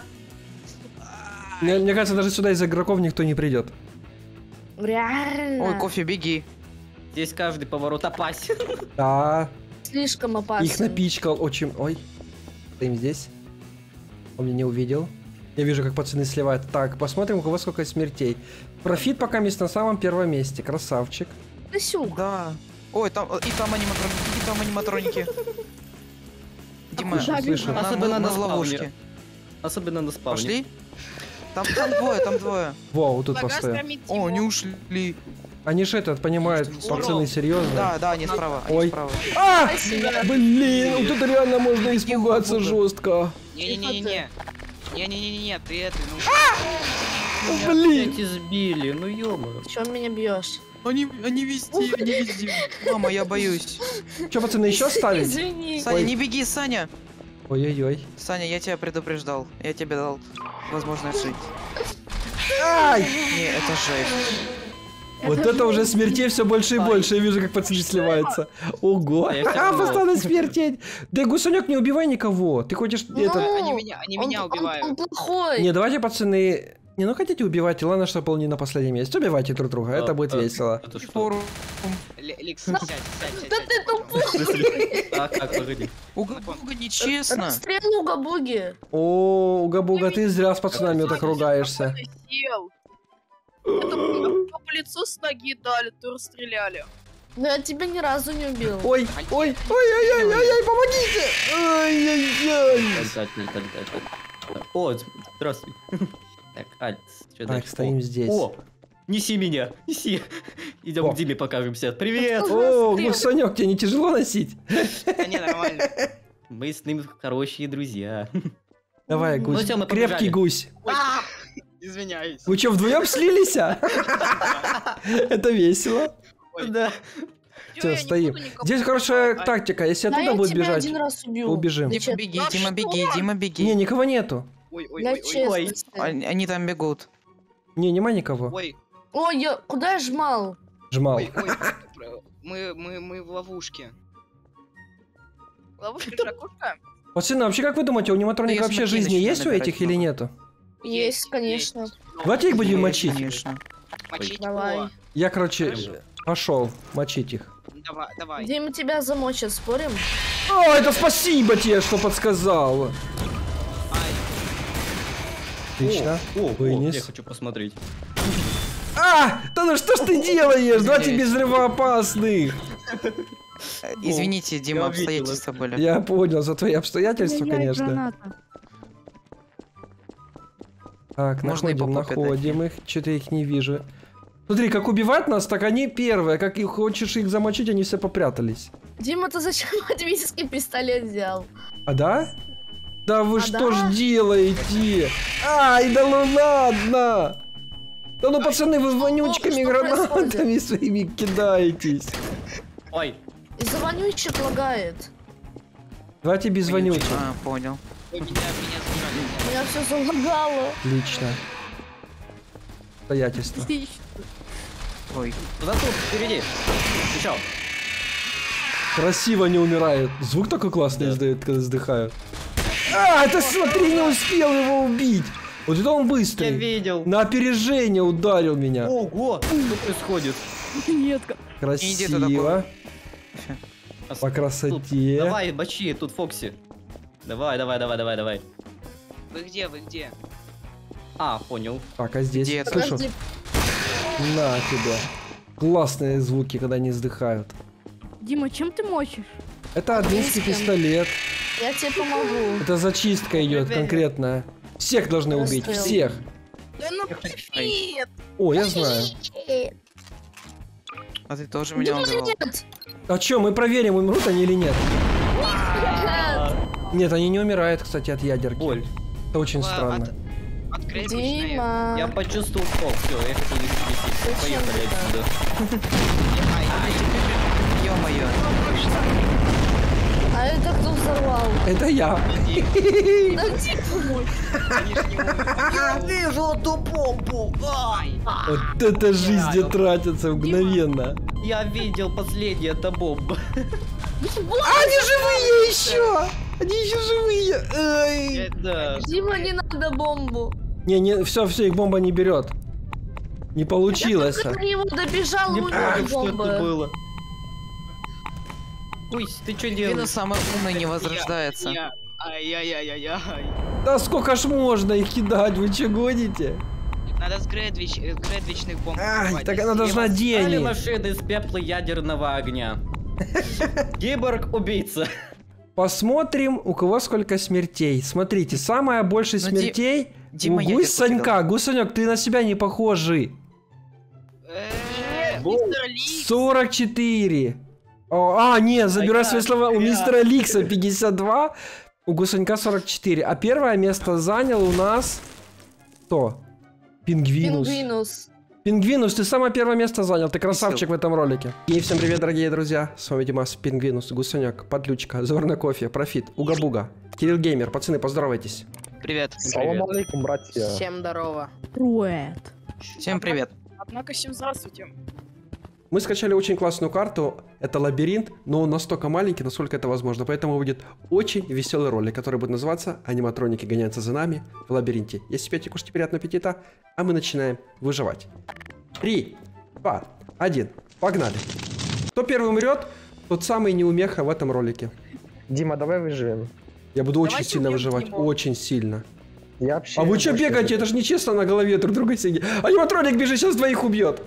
Мне кажется, даже сюда из игроков никто не придет. Реально. Ой, кофе, беги. Здесь каждый поворот опасен. Да, Слишком опасно. их напичкал очень... Ой, стоим здесь. Он меня не увидел. Я вижу, как пацаны сливают. Так, посмотрим, у кого сколько смертей. Профит пока мест на самом первом месте. Красавчик. Тысюк. Да. Ой, там аниматроники. Дима, Слышу. Особенно на ловушке. спавне. Особенно на спавне. Пошли? Там двое. Во, вот тут постоим. О, не ушли. Они же этот понимают, пацаны, серьезно. Да, они справа. Ой. А! Блин, вот это реально можно испугаться жестко. Не-не-не-не. Не-не-не-не, ты это, ну... Блин. Эти сбили, ну ё-моё. Чё меня бьешь? Они везде. Мама, я боюсь. Че, пацаны, еще ставить? Извини. Саня, Ой. не беги, Саня. Ой-ой-ой. Саня, я тебя предупреждал. Я тебе дал возможность жить. Ай! Не, это жесть. Вот это уже смертей все больше и больше. Я вижу, как пацаны сливаются. Ого. А я всё равно. Постоянно смертей. Да, гусенек, не убивай никого. Ты хочешь это... Они меня убивают. Он плохой. Не, давайте, пацаны... Не, ну хотите убивайте, ладно, чтобы он не на последнем месте. Убивайте друг друга, это будет весело. Это что? Форум. Ликс, сядь. Да ты тупой. Так, погоди. У Габуга нечестно. Расстрелу Габуги. О, Уга-Буга, ты зря с пацанами вот так ругаешься. Сел. Это по лицу с ноги дали, то расстреляли. Но я тебя ни разу не убил. Ой, ой, ой-ой-ой, помогите! Ой-ой-ой. Так. О, здравствуй. Так, Альт, что Так, дальше? стоим здесь. О, неси меня, неси. Идем О. к Диме покажемся. Привет. О, гусенек, тебе не тяжело носить? Да не, нормально. Мы с ним хорошие друзья. Давай, Ну гусь, всё, мы крепкий побежали. гусь. Извиняюсь. Вы что, вдвоем слились? Это весело. Да. Все, стоим. Здесь хорошая тактика, если Да, оттуда я будет тебя бежать, один раз убил. убежим. Дима, Честно. беги, Да Дима, что? беги, Дима, Не, беги. никого нету. Для Ой. честности. Они там бегут. Не, нема никого. Ой, Ой, куда я жмал? Жмал. ой. Мы в ловушке. Ловушка, ракушка. Пацаны, вообще как вы думаете, у аниматроника Да я вообще смотри, жизни начну есть у набирать этих или много. нету? Есть, конечно. Давайте их будем мочить. Конечно. Мочить Давай. кого? Я, короче, пошел мочить их. Давай. Дима тебя замочит, спорим? О, это спасибо тебе, что подсказал. Отлично. О, Вынес. я хочу посмотреть. А, да ну что ж ты делаешь? Давайте без взрывоопасных. Извините, Дима, я увидел обстоятельства это. были. Я понял, за твои обстоятельства, Ай-яй, конечно. граната. Так, Можно и по попе находим их. Что-то я их не вижу. Смотри, как убивать нас, так они первые. Как и хочешь их замочить, они все попрятались. Дима, ты зачем админский пистолет взял? А да? Да вы А что да? ж делаете? Ай, да ну ладно! Да ну, пацаны, вы вонючками что гранатами происходит? своими кидаетесь. Ой, Из-за вонючек лагает. Давайте без вонючек. А, понял. Ой, меня забрали. У меня все залагало. Отлично. Обстоятельства. Ой. туда тут, впереди. Еще. Красиво не умирает. Звук такой классный Да. издает, когда вздыхают. А, это смотри, не успел его убить. Вот это он Я быстрый. видел. На опережение ударил меня. Ого, что происходит? Нет, Иди туда, Красиво. А По тут- красоте. Давай, бачи, тут Фокси. Давай. Вы где? А, понял. Так, а здесь? Где это? Слышу? Подожди, На тебе. Классные звуки, когда они вздыхают. Дима, чем ты мочишь? Это админский Близко. пистолет. я тебе помогу. Это зачистка идет конкретная. Всех должны убить, Расстрел. всех. Да ну привет! О, я знаю. А ты тоже меня Дима, убивал. нет! А чё, мы проверим, умрут они или нет? Нет! Нет, они не умирают, кстати, от ядерки. Боль. Это очень странно. Открыть Дима. Я почувствовал пол, все, я хочу их висеть. Зачем Поехали это? отсюда. Ё-моё. А это кто взорвал? Это я. Да где помочь? Я вижу эту бомбу! Вот это жизни тратится мгновенно. Я видел последнее, это бомба. Они живые еще! Они еще живые! Ай. Да. Дима, не надо бомбу. Не, все, их бомба не берет. Не получилось. Я до него добежал, Не у помню, него что это бомба. было. Ой, ты что Вина делаешь? самый умный не возрождается. Ай-яй-яй-яй-яй. Да сколько ж можно их кидать, вы че гоните? Надо с грэдвичных бомб. Ай, покупать. так она должна Стали денег. машины из пепла ядерного огня. Киборг-убийца. Посмотрим, у кого сколько смертей. Смотрите, самая больше Ну, смертей Дима у ядерку Гусанька. Гусанек, ты на себя не похожий. Мистер Ли. 44. Нет, забирай Ай, свои слова. У я. мистера Ликса 52, у Гусанька 44. А первое место занял у нас... Кто? Пингвинус. Пингвинус. Пингвинус, ты самое первое место занял, ты красавчик в этом ролике. И всем привет, дорогие друзья, с вами Димас, Пингвинус, Гусанек, Подлючка, Заварной кофе, Профит, Уга-Буга, Кирилл Геймер, пацаны, поздоровайтесь. Привет. Салам алейкум, братья. Всем здорово. Привет. Всем привет. Однако, всем здравствуйте. Мы скачали очень классную карту, это лабиринт, но он настолько маленький, насколько это возможно, поэтому будет очень веселый ролик, который будет называться «Аниматроники гоняются за нами в лабиринте». Если пьете, кушайте приятного аппетита, а мы начинаем выживать. 3, 2, 1, погнали. Кто первый умрет, тот самый неумеха в этом ролике. Дима, давай выживем. Я буду очень Давайте сильно убьем выживать, его. очень сильно. Я вообще... А вы что вообще- бегаете? Это же нечестно на голове друг друга сидеть. Аниматроник бежит, сейчас двоих убьет.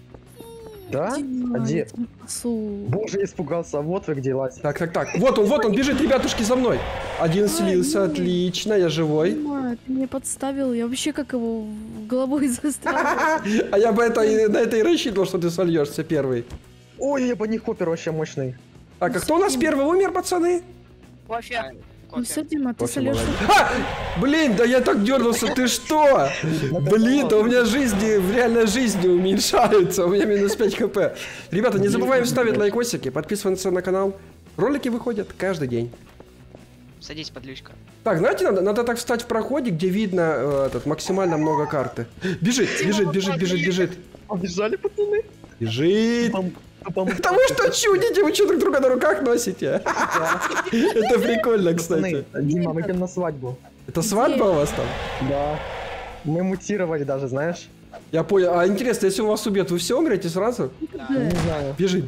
Да? Дима, А где? я тебя спасу. Боже, я испугался. Вот вы где, Лась. Так. Вот он бежит, ребятушки, за мной. Один слился, нет. отлично, я живой. Дима, ты меня подставил. Я вообще как его головой застрял. А я бы на это и рассчитывал, что ты сольешься первый. Ой, я хоппер вообще мощный. Так, а кто у нас первый умер, пацаны? Кофе. Ну все, Дима, ты Кофе сольешься. Блин, да я так дернулся, ты что? Блин, да у меня жизни, в реальной жизни уменьшаются, у меня минус 5 хп. Ребята, не забываем ставить лайкосики, подписываться на канал. Ролики выходят каждый день. Садись, подлючка. Так, знаете, надо так встать в проходе, где видно максимально много карты. Бежит. Побежали, пацаны. Бежит. Да вы что чудите? Вы что друг друга на руках носите? Это прикольно, кстати. Пацаны, Дима, мы идем на свадьбу. Это свадьба у вас там? Да. Мы мутировали даже, знаешь? Я понял. А интересно, если он вас убьет, вы все умрете сразу? Не знаю. Бежит.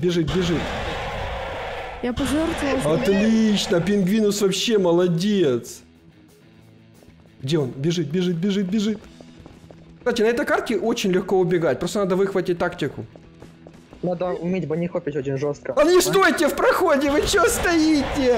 Я пожертвовал. Отлично, Пингвинус вообще молодец. Где он? Бежит. Кстати, на этой карте очень легко убегать, просто надо выхватить тактику. Надо уметь банихопить очень жестко. А не стойте в проходе, вы что стоите?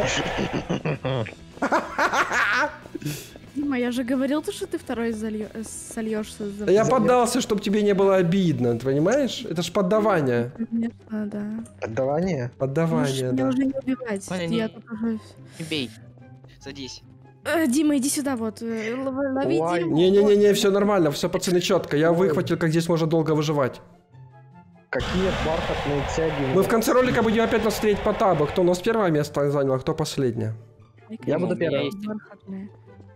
Дима, я же говорил, что ты второй сольешься. Да я поддался, чтобы тебе не было обидно, ты понимаешь? Это ж поддавание. Конечно, да. Отдавание? Поддавание, Можешь меня да. уже не убивать. Ваня, Я не- тут уже... Не бей. Садись. Дима, иди сюда, вот. Лови Ой, Диму. Не, все нормально, все, пацаны, четко. Я выхватил, как здесь можно долго выживать. Какие бархатные тяги. Мы в конце ролика будем опять насмотреть по табу. Кто у нас первое место занял, а кто последнее. Я буду первым. Бархатная.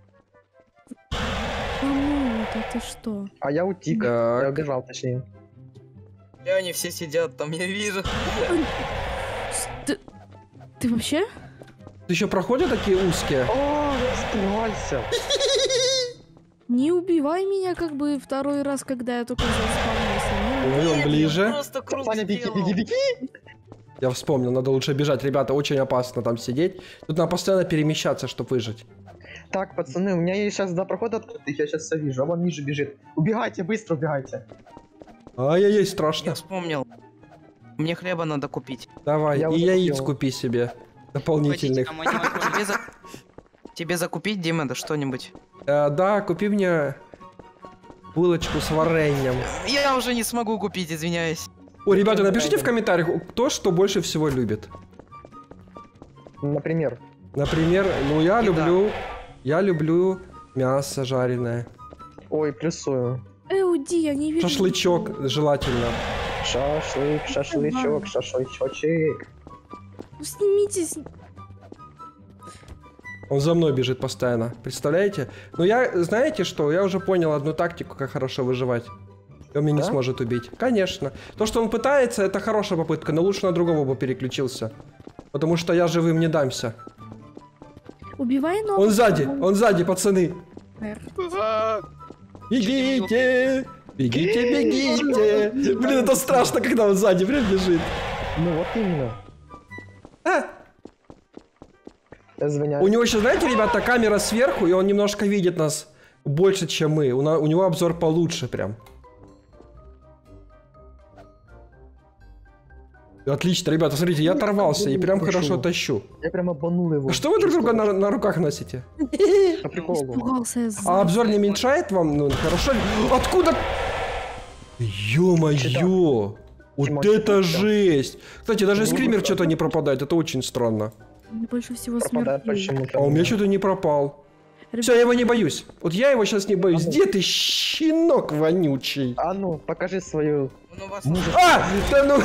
Ну, это ты что? А я утик. Так. Я убежал, точнее. Где они все сидят там, я вижу. Ты вообще? Ты еще проходят такие узкие? О, я скрывался. Не убивай меня как бы второй раз, когда я только заспавнился. Ой, он ближе. Просто круг Саня, беги, сделал. беги. Я вспомнил, надо лучше бежать. Ребята, очень опасно там сидеть. Тут надо постоянно перемещаться, чтобы выжить. Так, пацаны, у меня есть сейчас два прохода открытых, я сейчас все вижу, а вон ниже бежит. Убегайте, быстро убегайте. Ай-яй-яй, Я страшно. вспомнил. Мне хлеба надо купить. Давай, Я и уже яиц купил. купи себе. Хотите, Дополнительных. кому аниматроник? Тебе закупить, Дима, да что-нибудь? Да, купи мне булочку с вареньем. Я уже не смогу купить, извиняюсь. О, ребята, напишите в комментариях, кто что больше всего любит. Например. Например, ну я люблю мясо жареное. Ой, плюсую. Уйди, я не вижу. Шашлычок желательно. Шашлык, шашлычок, шашлычочек. Ну, снимитесь. Он за мной бежит постоянно. Представляете? Но я, знаете что? Я уже понял одну тактику, как хорошо выживать. И он меня не сможет убить. Конечно. То, что он пытается, это хорошая попытка, но лучше на другого бы переключился. Потому что я живым не дамся. Убивай нового. Он сзади, пацаны. Бегите! Бегите, бегите! Блин, это страшно, когда он сзади прям бежит. Ну вот именно. Извиняюсь. У него еще, знаете, ребята, камера сверху, и он немножко видит нас больше, чем мы. У него обзор получше прям. Отлично, ребята, смотрите, я оторвался и прям хорошо тащу. Я прям обманул его. Что вы друг друга на руках носите? По приколу. А обзор не уменьшает вам? Ну, хорошо. Откуда? Ё-моё! Вот это жесть! Кстати, даже скример что-то не пропадает, это очень странно. Мне больше всего Пропадает смертей. почему-то. А у меня что-то не пропал. Все, я его не боюсь. Вот я его сейчас не боюсь. Где ты, щенок вонючий? А ну, покажи свою... Он у вас А! Да ну...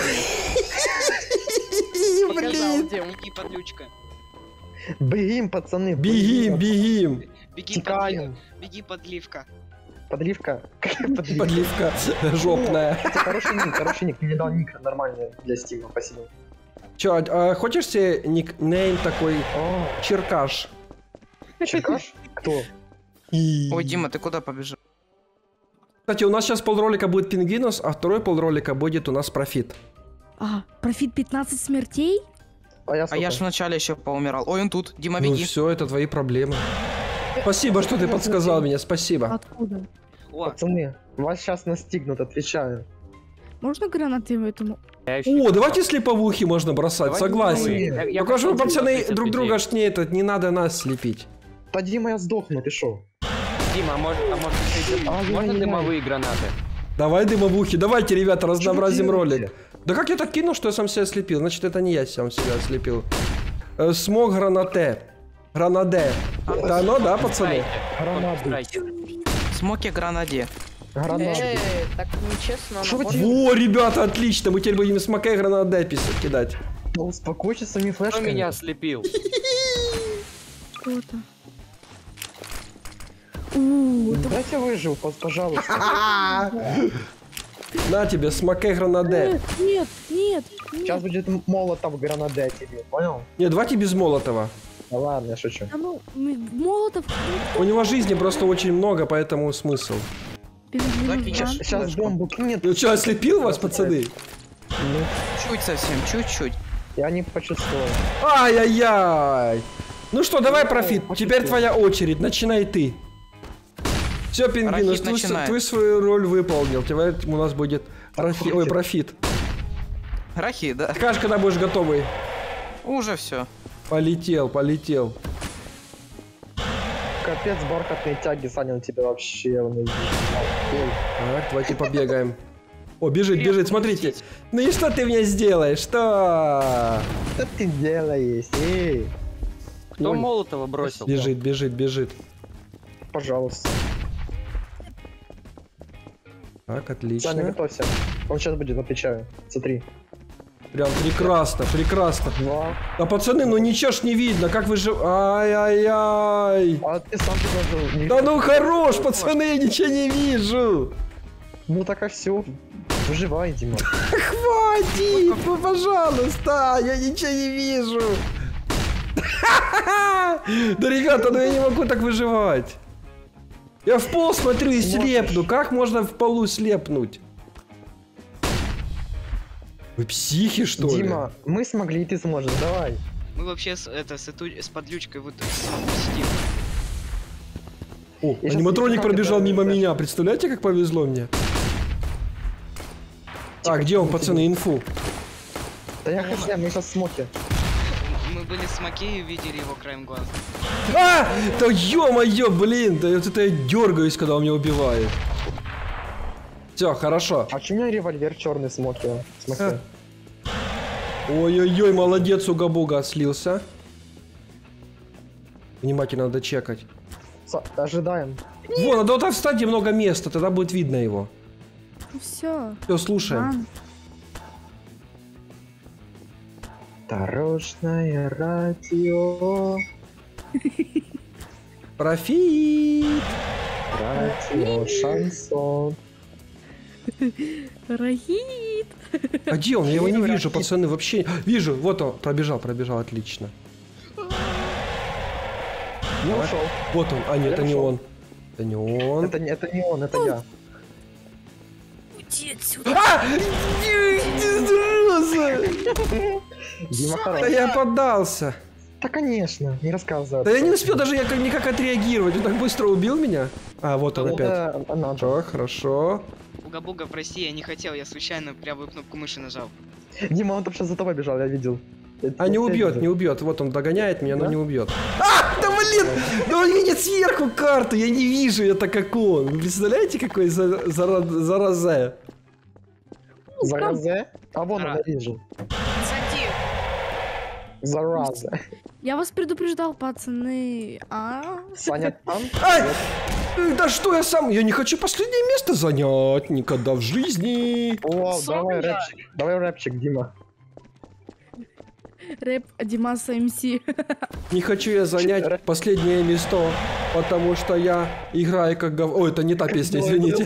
Показал, Блин! где беги, подлючка. Бегим, пацаны. Бегим, бегим! Беги, Текаем. беги, подливка. Подливка. Подливка жопная. Кстати, хороший ник. Мне дал ник нормальный для стима, спасибо. Чё, а хочешь себе никнейм такой О, Черкаш? Черкаш? Кто? Ой, Дима, ты куда побежал? Кстати, у нас сейчас полролика будет Пингвинус, а второй полролика будет у нас Профит. А, профит 15 смертей? А я А я ж вначале еще поумирал. Ой, он тут. Дима, Ну беги. все, это твои проблемы. Спасибо, что ты подсказал мне, спасибо. Откуда? О, Пацаны, вас сейчас настигнут, отвечаю. Можно гранаты этому? О, давайте слеповухи можно бросать, согласен. Только что вы, пацаны, друг друга ж не надо нас слепить. Да, Дима, я сдохну, ты шо? Дима, можно дымовые гранаты? Давай дымовухи, давайте, ребята, разнообразим Что вы ролик. делаете? Да как я так кинул, что я сам себя слепил? Значит, это не я сам себя слепил. Смог гранате. Гранаде. Это оно, да, пацаны? Смоки гранаде. Гранаты. Так нечестно. Что вы набор. делаете? О, ребята, отлично, мы теперь будем смоке гранаде кидать. Да успокойтесь своими Кто флешками. меня ослепил? Кто-то. Дайте выжил, пожалуйста. На тебе, смоке гранаде. Нет, нет, Сейчас нет. будет молотов гранаде тебе, понял? Нет, давайте без Молотова. Да ладно, я шучу. А ну, молотов. У него жизни просто очень много, поэтому смысл. Сейчас бомбу кинет. Ну что, ослепил вас, пацаны? Ну, Чуть совсем, чуть-чуть. я не почувствовал. Ай-яй-яй. Ну что, давай, Профит, теперь твоя очередь, начинай ты. Все, Пингвинус, Рахит начинает. ты свою роль выполнил. Теперь у нас будет Ой, Профит. Рахи, да. Скажешь, когда будешь готовый. Уже все. Полетел, полетел. Капец, бархатные тяги, Саня, он тебя вообще... Так, давайте побегаем. О, бежит, смотрите. Ну и что ты мне сделаешь? Что? Что ты делаешь? Эй, Кто Ой. Молотова бросил? Бежит. пожалуйста. Так, Саня, отлично. готовься. Он сейчас будет, отвечаю. Смотри. Прям прекрасно. 2. Да, пацаны, ну ничего ж не видно, как вы же... Ай-яй-яй. А ты сам предложил. Да ну хорош, пацаны, я ничего не вижу. Ну так а все. Выживай, Дима. Хватит, ну пожалуйста, я ничего не вижу. Да, ребята, ну я не могу так выживать. Я в пол смотрю и слепну. Как можно в полу слепнуть? Вы психи, что ли? Дима, мы смогли, и ты сможешь, давай. мы вообще с подлючкой вот сидим. О, Я щас аниматроник не знаю, пробежал это- мимо меня. Представляете, как повезло мне? Так, где он, пацаны, инфу? Да я хз, мы сейчас смоки. Мы были с Макеей, видели его краем глаза. А! Да ё-моё, блин, да вот это я дергаюсь, когда он меня убивает. Все, хорошо. А почему у меня револьвер черный смоки? Смоки. Ой-ой-ой, молодец, уга-буга слился. Внимательно надо чекать. Ожидаем. Вон, надо вот так встать, где много места, тогда будет видно его. Ну все. Все, слушаем. Дорожное радио. Профит. Радио шансон. Рахит. А где он? Я его не вижу, пацаны, вообще. Вижу, вот он, пробежал, отлично. Не ушел. Вот он, а нет, это не он. Это не он. Это не он, это я. Уйди отсюда. Дима Да хороший. я поддался. Да, конечно, не рассказывай. Да я не успел даже никак отреагировать, он так быстро убил меня. А, вот он опять. Хорошо, хорошо. Уга-буга, прости, я не хотел, я случайно правую кнопку мыши нажал. Дима, он там сейчас за тобой бежал, я видел. А не убьет, не убьет. Вот он догоняет меня, но не убьет. А, да блин! Да он видит сверху карту, я не вижу это как он. Вы представляете, какой зараза? Зараза? А вон он, я вижу. Сади. Зараза. Я вас предупреждал, пацаны. Саня там? Ай! Да что я сам? Я не хочу последнее место занять никогда в жизни. О, давай рэпчик. Давай рэпчик, Дима. Рэп Димаса МС. Не хочу я занять последнее место, потому что я играю как гов... Ой, это не та песня, извините.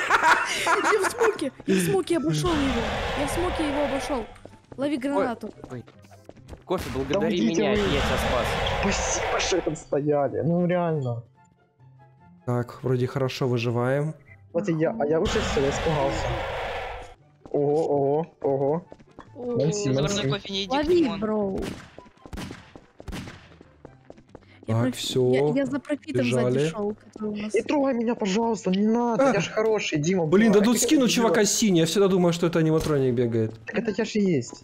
Я в смоке обошел его. Я в смоке его обошел. Лови гранату. Ой. Кофе, благодари Да уйдите меня, вы. я тебя спас. Спасибо, что там стояли. Ну реально. Так, вроде хорошо выживаем. Вот и я, а я уже все, я испугался. Ого. Манси, Заварной манси. кофе не иди к Лови, нему. бро. Так, все. Я за профитом бежали. сзади шел, который у нас. Не трогай меня, пожалуйста, не надо, я ж хороший, Дима. Блин, да бывает. тут скину чувака синий. Я всегда думаю, что это аниматроник бегает. Так это я же и есть.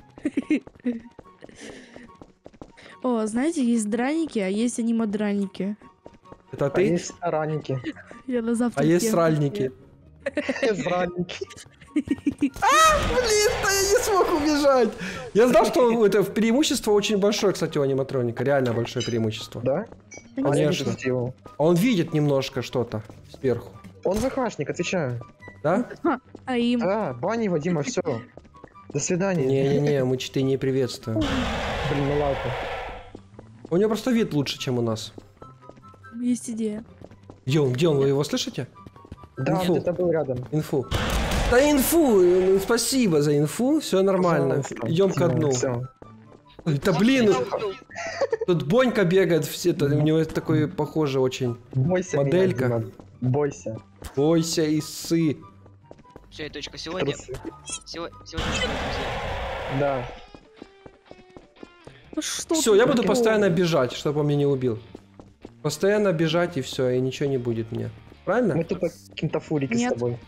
О, знаете, есть драники, а есть анимадраники. Это А ты? есть ранники. Я на завтра. А есть сральники. Есть ранники. Блин, да я не смог убежать. Я знал, что это преимущество очень большое, кстати, у аниматроника. Реально большое преимущество. Да? Конечно. А я не Конечно. сделал. А он видит немножко что-то сверху. Он ВХшник, отвечаю. Да? А им. Да, бани его, Дима, все. До свидания. Не-не-не, мы читы не приветствуем. Блин, ну ладно. У него просто вид лучше, чем у нас. Есть идея. Где он? Где он? Вы его слышите? Да, он Инфу. где-то был рядом. Инфу. Да инфу! Ну, спасибо за инфу, все нормально. Пожалуйста. Идем ко Дима, дну. всё. Ой, да блин, тут Бонька бегает, все, у него такой похоже очень. Бойся Моделька. меня, Дима. Бойся. Бойся и ссы. Все, и точка. Сегодня... Трусы. Сегодня что, друзья? Да. Ну что Все, ты я буду такое? постоянно бежать, чтобы он меня не убил. Постоянно бежать и все, и ничего не будет мне. Правильно? Мы тут каким-то фурики с Нет. тобой.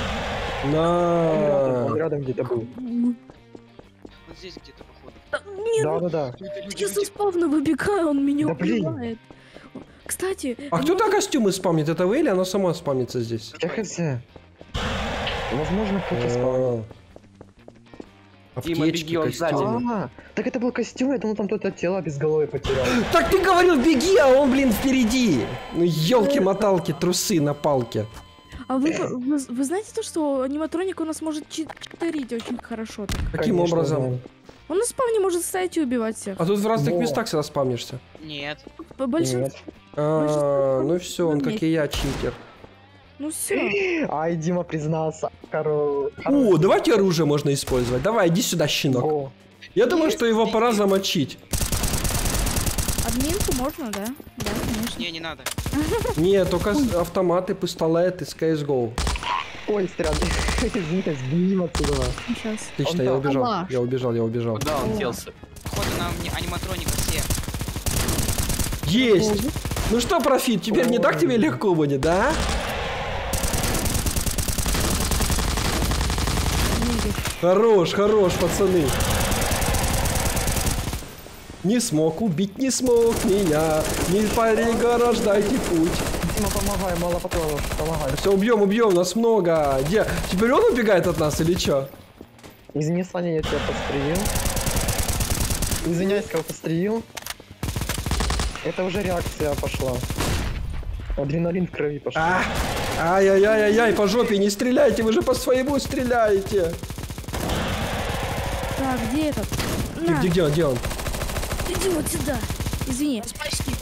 Он На. рядом где-то был. Вот здесь где-то, походу. Нет, Да. я со спавна выбегаю, он меня Да блин. убивает. Кстати, А кто так костюмы спамнит? Это вы или оно само спамнится здесь? Я хз. Возможно, кто-то спал. Дима, Аптечки, беги, он сзади. костюмы. Так это был костюм, я думал, там кто-то тело без головы потерял. Так ты говорил, беги, а он, блин, впереди. Ну, елки-моталки, трусы на палке. а вы знаете то, что аниматроник у нас может читерить очень хорошо? Так? Каким Конечно, образом? знаю. Он на спавне может стоять и убивать всех. А тут в разных Во. местах всегда спамнишься. Нет. По большинству. Нет. Ну все, он как и я, читер. Ну все. Ай, Дима признался. О, давайте оружие можно использовать. Давай, иди сюда, щенок. О, Я думаю, что его пора замочить. Админку можно, да? Да, конечно. Не, не надо. Нет, только автоматы, пистолеты с CSGO. ой, странно. Извините, сбегим отсюда. Сейчас. Отлично, Он я там. убежал. Аллах. Я убежал. Куда он делся? Походу нам аниматроника все. Есть! Ну что, профит, теперь не так тебе легко будет, да? Хорош, пацаны. Не смог убить, не смог меня. Не переграждайте путь. Дима, помогай, мало патронов, помогай. Все, убьем, нас много. Где? Теперь он убегает от нас или что? Извини, Саня, я тебя подстрелил. Извиняюсь, кого подстрелил. Это уже реакция пошла. Адреналин в крови пошел. Ай-яй-яй-яй, по жопе не стреляйте, вы же по своему стреляете. Так, где этот? На, Где он, где он? иди вот сюда. Извини. Спасибо.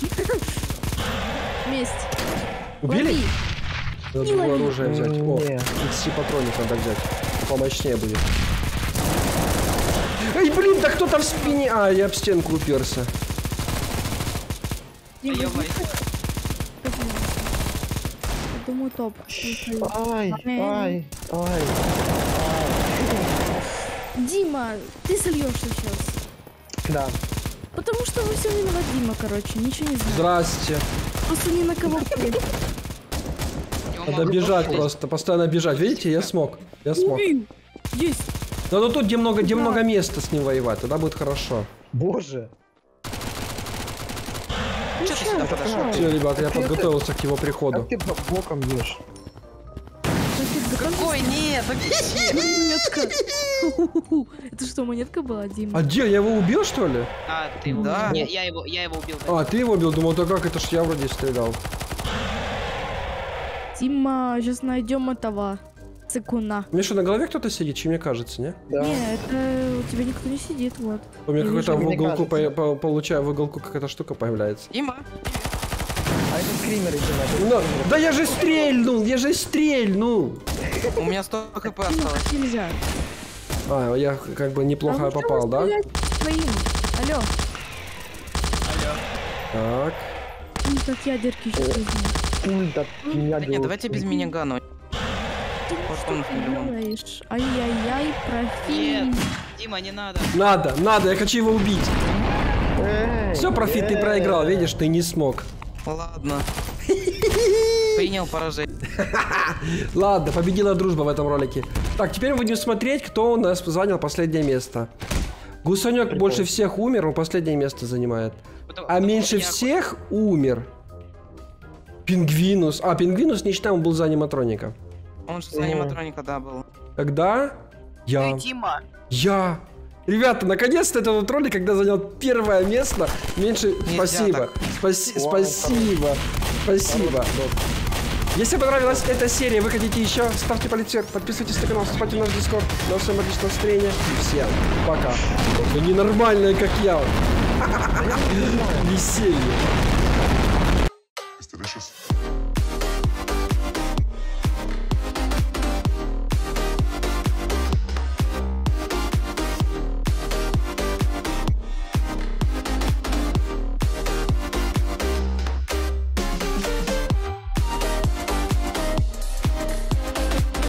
Месть. Убили? Лови. Надо Не другое лови. оружие взять. О, Не. XC патроник надо взять. Помощнее будет. Эй, блин, да кто-то в спине. А, я об стенку уперся. Дима, Я возьми. вай. Я думаю, топ. Ай, ай, ай. Дима, ты сольешься сейчас. Да. Потому что вы все виноват, Дима, короче, ничего не знаю. Здрасте. Просто ни на кого полить. Надо бежать просто, постоянно бежать. Видите, я смог. Я смог. Убил. Есть. Да ну тут, где много места с ним воевать, тогда будет хорошо. Боже. Че ты сюда подошел? Все, ребят, я подготовился к его приходу. Как ты боком ешь? Ой, нет, Монетка. Это что, монетка была, Дима? А где, я его убил, что ли? А, ты его Да. убил. Я его убил. да. А, ты его убил? Думал, да как это ж я вроде стрелял. Дима, сейчас найдем этого цикуна. Мне что, на голове кто-то сидит, чем мне кажется, не? Да. Не, это у тебя никто не сидит, вот. У меня Я какой-то вижу, в мне уголку, кажется. получаю, в уголку какая-то штука появляется. Дима, А это скример, иди Ну, да я же стрельнул! у меня 100 хп Дима, осталось. как нельзя. А, я как бы неплохо А вы попал, чего да? стреляете своим? Алло, Так. ну так ядерки сейчас возьму. Пульт от меня Да нет, давайте без минигана. Ты Потом что ты миллион. делаешь? Ай-яй-яй, профиль. Нет, Дима, не надо. Надо, я хочу его убить. Все, профит, ты проиграл, видишь, ты не смог. Ладно. Принял поражение. Ладно, победила дружба в этом ролике. Так, теперь мы будем смотреть, кто у нас занял последнее место. Гусанек больше всех умер, он последнее место занимает. А меньше всех умер Пингвинус. А, Пингвинус не считаем, он был за аниматроника. Он же с аниматроника, да, был. Когда? Я. Ты, Дима. Я. Ребята, наконец-то это вот ролик, когда занял первое место. Меньше. Нельзя Спасибо. так. Спасибо. Спасибо. Если понравилась эта серия, вы хотите еще, ставьте палец вверх, подписывайтесь на канал, вступайте в наш дискорд. На всем отличного настроения. И всем пока. Вы ненормальные, как я. Веселье.